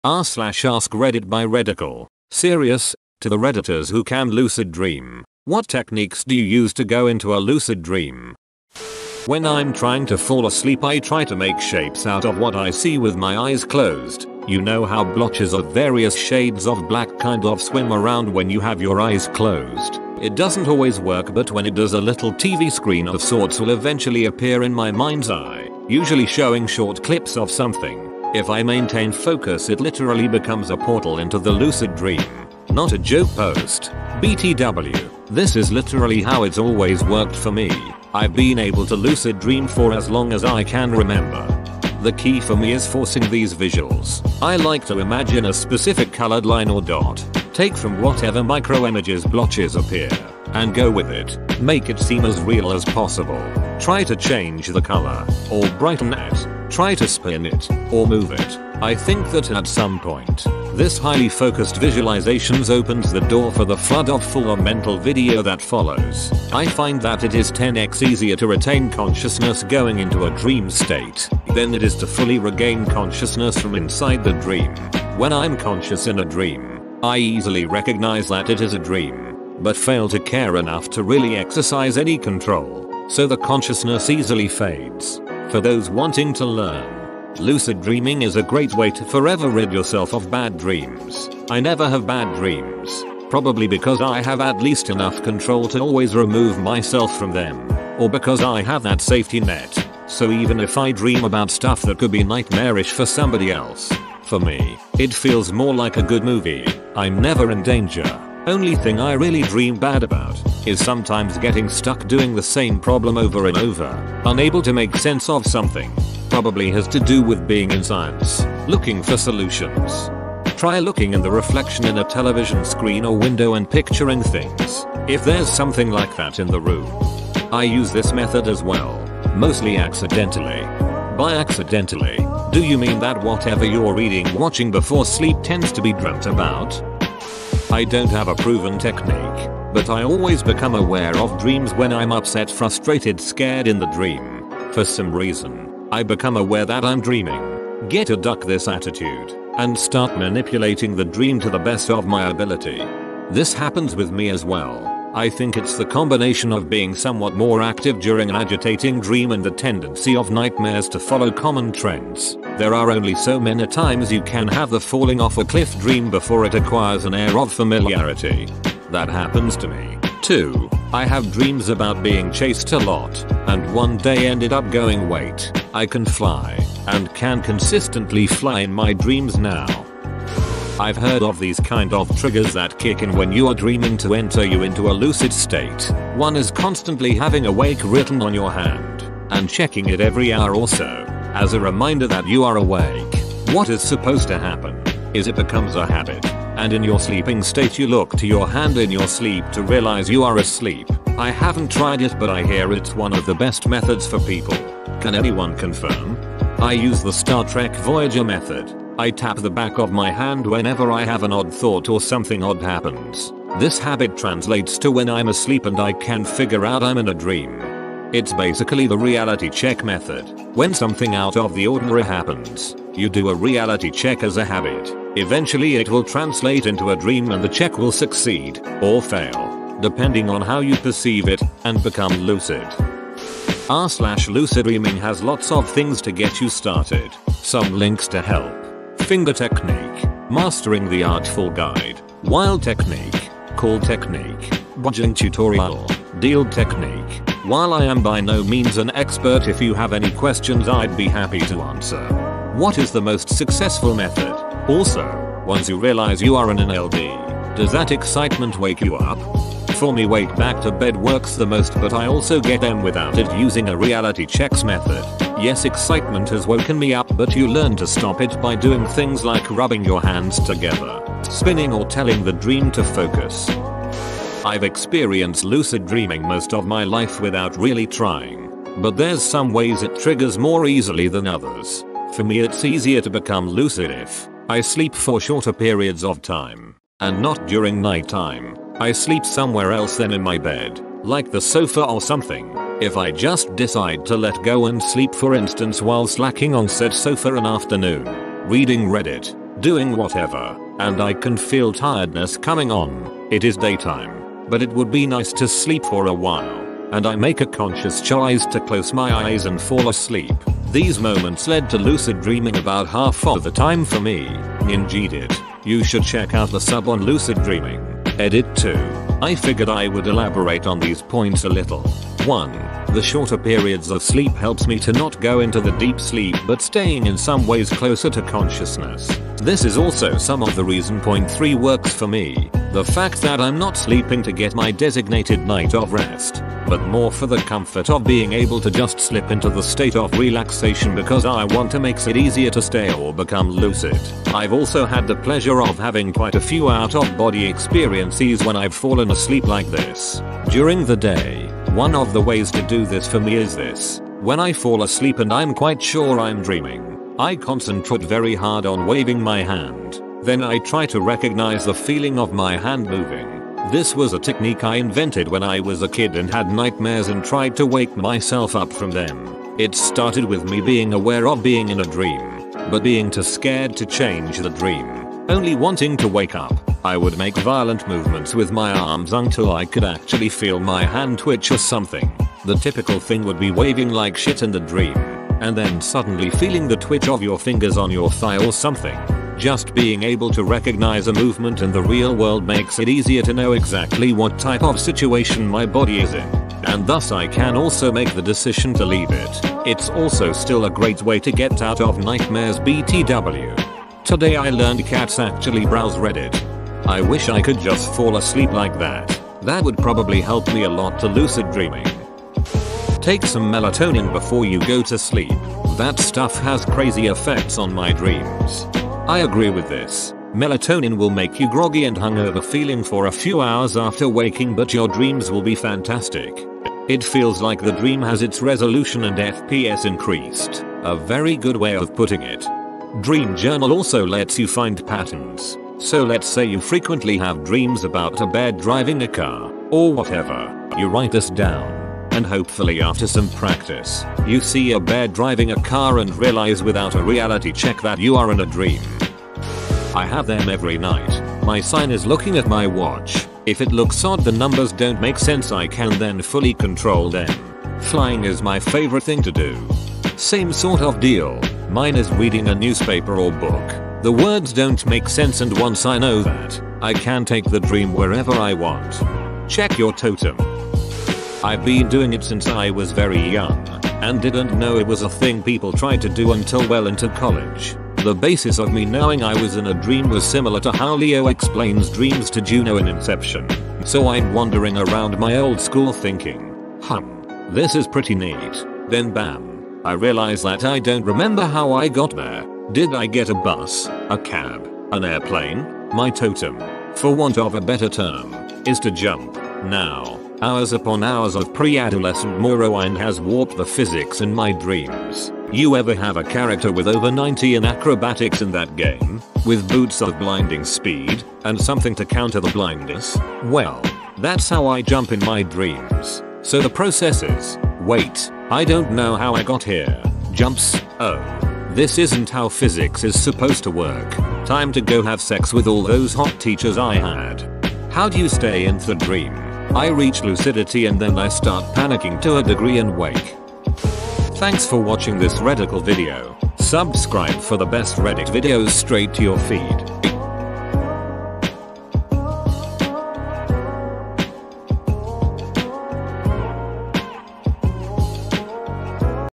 r/AskReddit by Reddical. Serious, to the Redditors who can lucid dream. What techniques do you use to go into a lucid dream? When I'm trying to fall asleep, I try to make shapes out of what I see with my eyes closed. You know how blotches of various shades of black kind of swim around when you have your eyes closed. It doesn't always work, but when it does, a little TV screen of sorts will eventually appear in my mind's eye, usually showing short clips of something. If I maintain focus, it literally becomes a portal into the lucid dream. Not a joke post. BTW. This is literally how it's always worked for me. I've been able to lucid dream for as long as I can remember. The key for me is forcing these visuals. I like to imagine a specific colored line or dot. Take from whatever micro images blotches appear, and go with it. Make it seem as real as possible. Try to change the color, or brighten it. Try to spin it, or move it. I think that at some point, this highly focused visualizations opens the door for the flood of full-on mental video that follows. I find that it is 10x easier to retain consciousness going into a dream state than it is to fully regain consciousness from inside the dream. When I'm conscious in a dream, I easily recognize that it is a dream, but fail to care enough to really exercise any control, so the consciousness easily fades. For those wanting to learn, lucid dreaming is a great way to forever rid yourself of bad dreams. I never have bad dreams, probably because I have at least enough control to always remove myself from them, or because I have that safety net. So even if I dream about stuff that could be nightmarish for somebody else, for me, it feels more like a good movie. I'm never in danger. Only thing I really dream bad about is sometimes getting stuck doing the same problem over and over, unable to make sense of something. Probably has to do with being in science, looking for solutions. Try looking in the reflection in a television screen or window and picturing things, if there's something like that in the room. I use this method as well, mostly accidentally. By accidentally, do you mean that whatever you're reading, watching before sleep tends to be dreamt about? I don't have a proven technique, but I always become aware of dreams when I'm upset, frustrated, scared in the dream. For some reason, I become aware that I'm dreaming. Get to duck this attitude, and start manipulating the dream to the best of my ability. This happens with me as well. I think it's the combination of being somewhat more active during an agitating dream and the tendency of nightmares to follow common trends. There are only so many times you can have the falling off a cliff dream before it acquires an air of familiarity. That happens to me, too. I have dreams about being chased a lot, and one day ended up going, wait, I can fly, and can consistently fly in my dreams now. I've heard of these kind of triggers that kick in when you are dreaming to enter you into a lucid state. One is constantly having awake written on your hand, and checking it every hour or so, as a reminder that you are awake. What is supposed to happen is it becomes a habit, and in your sleeping state you look to your hand in your sleep to realize you are asleep. I haven't tried it, but I hear it's one of the best methods for people. Can anyone confirm? I use the Star Trek Voyager method. I tap the back of my hand whenever I have an odd thought or something odd happens. This habit translates to when I'm asleep and I can figure out I'm in a dream. It's basically the reality check method. When something out of the ordinary happens, you do a reality check as a habit. Eventually it will translate into a dream and the check will succeed, or fail, depending on how you perceive it, and become lucid. r/lucid dreaming has lots of things to get you started. Some links to help. Finger technique, mastering the artful guide. Wild technique, call technique, budging tutorial, deal technique. While I am by no means an expert, if you have any questions I'd be happy to answer. What is the most successful method? Also, once you realize you are in an LD, does that excitement wake you up? For me, wake back to bed works the most, but I also get them without it using a reality checks method. Yes, excitement has woken me up, but you learn to stop it by doing things like rubbing your hands together, spinning, or telling the dream to focus. I've experienced lucid dreaming most of my life without really trying, but there's some ways it triggers more easily than others. For me, it's easier to become lucid if I sleep for shorter periods of time, and not during nighttime. I sleep somewhere else than in my bed, like the sofa or something. If I just decide to let go and sleep, for instance while slacking on said sofa an afternoon, reading Reddit, doing whatever, and I can feel tiredness coming on. It is daytime, but it would be nice to sleep for a while, and I make a conscious choice to close my eyes and fall asleep. These moments led to lucid dreaming about half of the time for me. Indeed it. You should check out the sub on lucid dreaming. Edit 2. I figured I would elaborate on these points a little. 1. The shorter periods of sleep helps me to not go into the deep sleep but staying in some ways closer to consciousness. This is also some of the reason point 3 works for me. The fact that I'm not sleeping to get my designated night of rest, but more for the comfort of being able to just slip into the state of relaxation because I want to makes it easier to stay or become lucid. I've also had the pleasure of having quite a few out of body experiences when I've fallen asleep like this. During the day, one of the ways to do this for me is this. When I fall asleep and I'm quite sure I'm dreaming, I concentrate very hard on waving my hand. Then I try to recognize the feeling of my hand moving. This was a technique I invented when I was a kid and had nightmares and tried to wake myself up from them. It started with me being aware of being in a dream, but being too scared to change the dream. Only wanting to wake up, I would make violent movements with my arms until I could actually feel my hand twitch or something. The typical thing would be waving like shit in the dream, and then suddenly feeling the twitch of your fingers on your thigh or something. Just being able to recognize a movement in the real world makes it easier to know exactly what type of situation my body is in, and thus I can also make the decision to leave it. It's also still a great way to get out of nightmares BTW. Today I learned cats actually browse Reddit. I wish I could just fall asleep like that. That would probably help me a lot to lucid dreaming. Take some melatonin before you go to sleep. That stuff has crazy effects on my dreams. I agree with this. Melatonin will make you groggy and hungover feeling for a few hours after waking, but your dreams will be fantastic. It feels like the dream has its resolution and FPS increased. A very good way of putting it. Dream journal also lets you find patterns. So let's say you frequently have dreams about a bear driving a car, or whatever. You write this down. And hopefully after some practice, you see a bear driving a car and realize without a reality check that you are in a dream. I have them every night. My sign is looking at my watch. If it looks odd, the numbers don't make sense, I can then fully control them. Flying is my favorite thing to do. Same sort of deal. Mine is reading a newspaper or book. The words don't make sense, and once I know that, I can take the dream wherever I want. Check your totem. I've been doing it since I was very young, and didn't know it was a thing people tried to do until well into college. The basis of me knowing I was in a dream was similar to how Leo explains dreams to Juno in Inception. So I'm wandering around my old school thinking, this is pretty neat. Then bam, I realize that I don't remember how I got there. Did I get a bus, a cab, an airplane? My totem, for want of a better term, is to jump. Now, hours upon hours of pre-adolescent Morrowind has warped the physics in my dreams. You ever have a character with over 90 in acrobatics in that game, with boots of blinding speed, and something to counter the blindness? Well, that's how I jump in my dreams. So the process is, wait, I don't know how I got here. Jumps, oh. This isn't how physics is supposed to work. Time to go have sex with all those hot teachers I had. How do you stay in the dream? I reach lucidity and then I start panicking to a degree and wake. Thanks for watching this Reddical video. Subscribe for the best Reddit videos straight to your feed.